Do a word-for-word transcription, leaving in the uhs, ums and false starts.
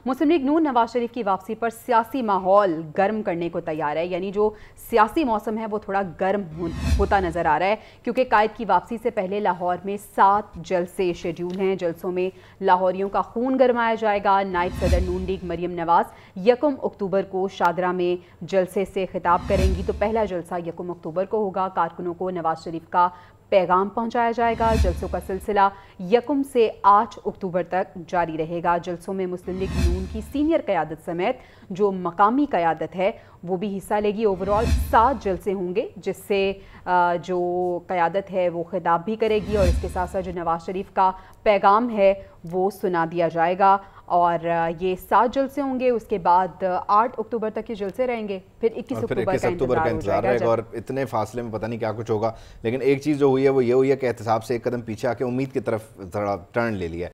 मुस्लिम league नून नवाज शरीफ की वापसी पर सियासी माहौल गर्म करने को तैयार है, यानी जो सियासी मौसम है वो थोड़ा गर्म हो, होता नजर आ रहा है, क्योंकि कायद की वापसी से पहले लाहौर में सात जलसे शेड्यूल हैं। जलसों में लाहौरियों का खून गरमाया जाएगा। नायब सदर नून लीग मरियम नवाज यकम अक्टूबर को शादरा में जलसे से खिताब करेंगी, तो पहला जलसा यकम अक्टूबर को होगा। कारकुनों को नवाज शरीफ का पैगाम पहुंचाया जाएगा। जलसों का सिलसिला यकम से आठ अक्टूबर तक जारी रहेगा। जलसों में मुस्लिम लीग नून की सीनियर क़यादत समेत जो मकामी क़यादत है वो भी हिस्सा लेगी। ओवरऑल सात जलसे होंगे, जिससे जो क़यादत है वो खिताब भी करेगी और इसके साथ साथ जो नवाज शरीफ का पैगाम है वो सुना दिया जाएगा। और ये सात जलसे होंगे, उसके बाद आठ अक्टूबर तक ये जलसे रहेंगे, फिर इक्कीस अक्टूबर का इंतजार रहेगा और इतने फासले में पता नहीं क्या कुछ होगा। लेकिन एक चीज़ जो हुई है वो ये हुई है कि एहतसाब से एक कदम पीछे आके उम्मीद की तरफ थोड़ा टर्न ले लिया है।